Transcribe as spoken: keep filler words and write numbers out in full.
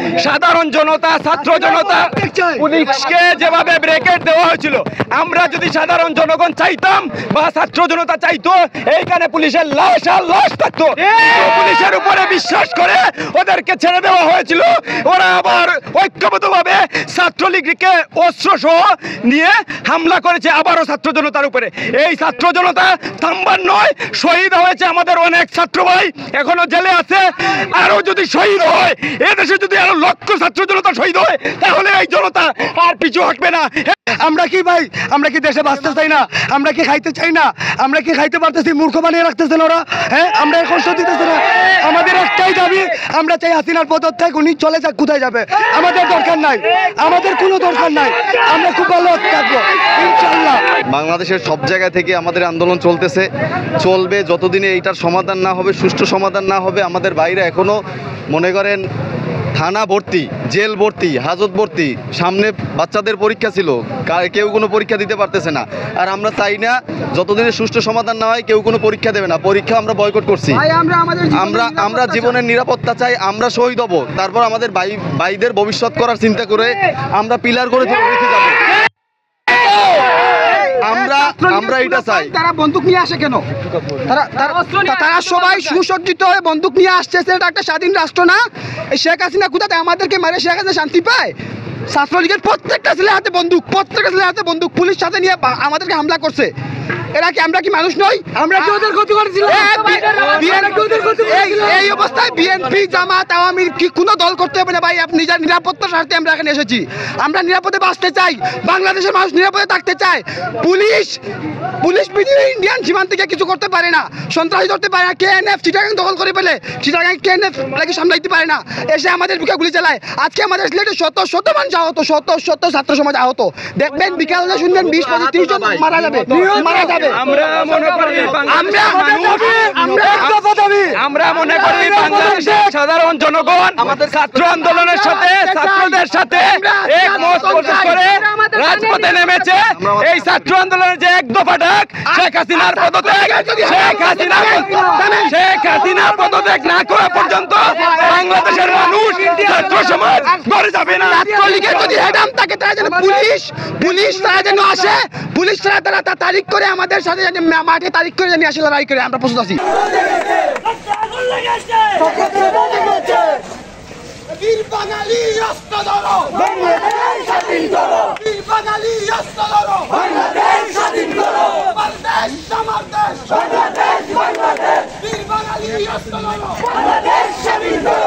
সাধারণ জনতা, ছাত্র জনতা, পুলিশকে যেভাবে ব্রেকেট দেওয়া হয়েছিল, আমরা যদি সাধারণ জনগণ চাইতাম বা ছাত্র জনতা চাইতো, এইখানে পুলিশের লাশ আর লাশ থাকতো। পুলিশের উপরে বিশ্বাস করে ওদেরকে ছেড়ে দেওয়া হয়েছিল। ওরা আবার ঐক্যবদ্ধভাবে ছাত্রলীগকে অস্ত্র সহ নিয়ে হামলা করেছে আবারও ছাত্র জনতার উপরে। এই ছাত্র জনতা থামবার নয়, শহীদ হয়েছে আমাদের অনেক ছাত্র ভাই, এখনো জেলে আছে। আরো যদি শহীদ হয়, এদেশে যদি আরো লক্ষ ছাত্র জনতা শহীদ হয়, তাহলে এই জনতা আর পিছু হটবে না। আমরা কি ভাই, আমরা কি দেশে বাঁচতে চাই না? আমরা কি খাইতে চাই না? আমরা কি খাইতে পারতেছি? মূর্খ বানিয়ে রাখতেছেন ওরা। হ্যাঁ, আমরা কষ্ট দিতেছি না। আমাদের একটাই দাবি, আমরা চাই হাসিনার পদত্যাগ। উনি চলে যাক, কোথায় যাবে আমাদের দরকার নাই, আমাদের কোনো দরকার নাই। আমরা খুব ভালো থাকবো ইনশাআল্লাহ। বাংলাদেশের সব জায়গা থেকে আমাদের আন্দোলন চলতেছে, চলবে যতদিনে এইটার সমাধান না হবে, সুষ্ঠু সমাধান না হবে। আমাদের বাইরে এখনো মনে করেন থানা ভর্তি, জেল ভর্তি, হাজত ভর্তি। সামনে বাচ্চাদের পরীক্ষা ছিল, কেউ কোনো পরীক্ষা দিতে পারতেছে না। আর আমরা চাই না যতদিনে সুষ্ঠু সমাধান না হয় কেউ কোনো পরীক্ষা দেবে না। পরীক্ষা আমরা বয়কট করছি। আমরা আমরা জীবনের নিরাপত্তা চাই। আমরা শহীদ হব, তারপর আমাদের ভাই ভাইদের ভবিষ্যৎ করার চিন্তা করে আমরা পিলার করে রেখে যাবো। আমরা আমরা এটা চাই। তারা বন্দুক নিয়ে আসে কেন? তারা তারা সবাই সুসজ্জিত হয়ে বন্দুক নিয়ে আসছে। এটা একটা স্বাধীন রাষ্ট্র না? শেখ হাসিনা কোথাতে আমাদেরকে মারে শেখ হাসিনা শান্তি পায়? ছাত্রলীগের প্রত্যেকটা ছেলে হাতে বন্দুক, প্রত্যেকটা ছেলে হাতে বন্দুক, পুলিশ সাথে নিয়ে আমাদেরকে হামলা করছে। এরা কি আমরা কি মানুষ নই? আমরা কি ওদের ক্ষতি করেছিলাম? এই অবস্থায় বিএনপি, জামাত, আওয়ামী লীগ কি কোনো দল করতে হবে না ভাই। আপনি নিজের নিরাপত্তার স্বার্থে আমরা এখানে এসেছি। আমরা নিরাপদে বাঁচতে চাই, বাংলাদেশের মানুষ নিরাপদে থাকতে চায়। পুলিশ পুলিশ পৃথিবীর ইন্ডিয়ান সীমান্ত থেকে কিছু করতে পারে না, সন্ত্রাসী ধরতে পারে না। কেএনএফ চিটাগাং দখল করে ফেলে, চিটাগাং কেএনএফ লাগে সামলাইতে পারে না, এসে আমাদের বুকে গুলি চালায়। আজকে আমাদের সিলেটে শত শত মানুষ আহত, শত শত ছাত্র সমাজ আহত। দেখবেন বিকালে শুনবেন বিশ পঁচিশ তিরিশ জন মারা যাবে, মারা যাবে। আমরা মনে করি আমরা আমরা মনে করি বাংলাদেশের সাধারণ জনগণ আমাদের ছাত্র আন্দোলনের সাথে, ছাত্রদের সাথে একমত প্রকাশ করে রাজপথে নেমেছে। এই ছাত্র আন্দোলনের যে এক দফা ডাক, শেখ হাসিনার পদত্যাগ, শেখ হাসিনা শেখ হাসিনা পদত্যাগ না করা পর্যন্ত বাংলাদেশের মানুষ, ছাত্র সমাজ ঘরে যাবে না। ছাত্রলীগের যদি হেডাম থাকে, তারা যেন পুলিশ পুলিশ তারা যেন আসে, পুলিশ তারা তারা তারিখ করে আমাদের সাথে মাঠে তারিখ করে জানিয়ে আসে, লড়াই করে। আমরা প্রস্তুত আছি। বীর বাঙালি রাস্তা ধরো, বাংলাদেশ স্বাধীন করো। বীর বাঙালি রাস্তা ধরো, বাংলাদেশ স্বাধীন করো। বাংলাদেশ আমার দেশ, বাংলাদেশ বাংলাদেশ। বীর বাঙালি রাস্তা ধরো, বাংলাদেশ স্বাধীন করো।